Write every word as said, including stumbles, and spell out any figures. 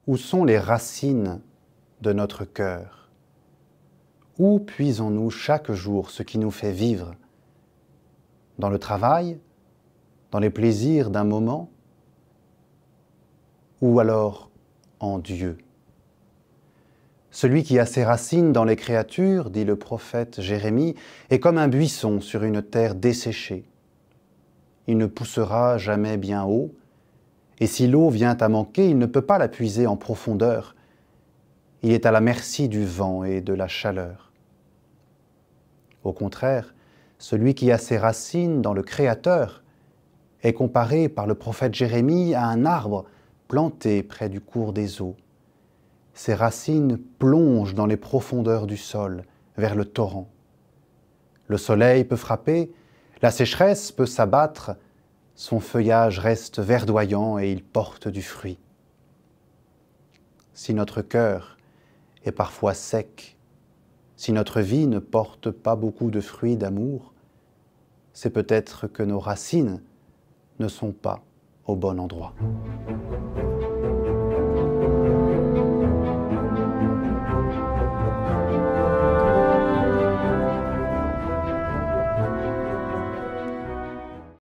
Où sont les racines de notre cœur? Où puisons-nous chaque jour ce qui nous fait vivre? Dans le travail? Dans les plaisirs d'un moment? Ou alors en Dieu? Celui qui a ses racines dans les créatures, dit le prophète Jérémie, est comme un buisson sur une terre desséchée. Il ne poussera jamais bien haut, et si l'eau vient à manquer, il ne peut pas la puiser en profondeur. Il est à la merci du vent et de la chaleur. Au contraire, celui qui a ses racines dans le Créateur est comparé par le prophète Jérémie à un arbre planté près du cours des eaux. Ses racines plongent dans les profondeurs du sol, vers le torrent. Le soleil peut frapper, la sécheresse peut s'abattre, son feuillage reste verdoyant et il porte du fruit. Si notre cœur est parfois sec, si notre vie ne porte pas beaucoup de fruits d'amour, c'est peut-être que nos racines ne sont pas au bon endroit.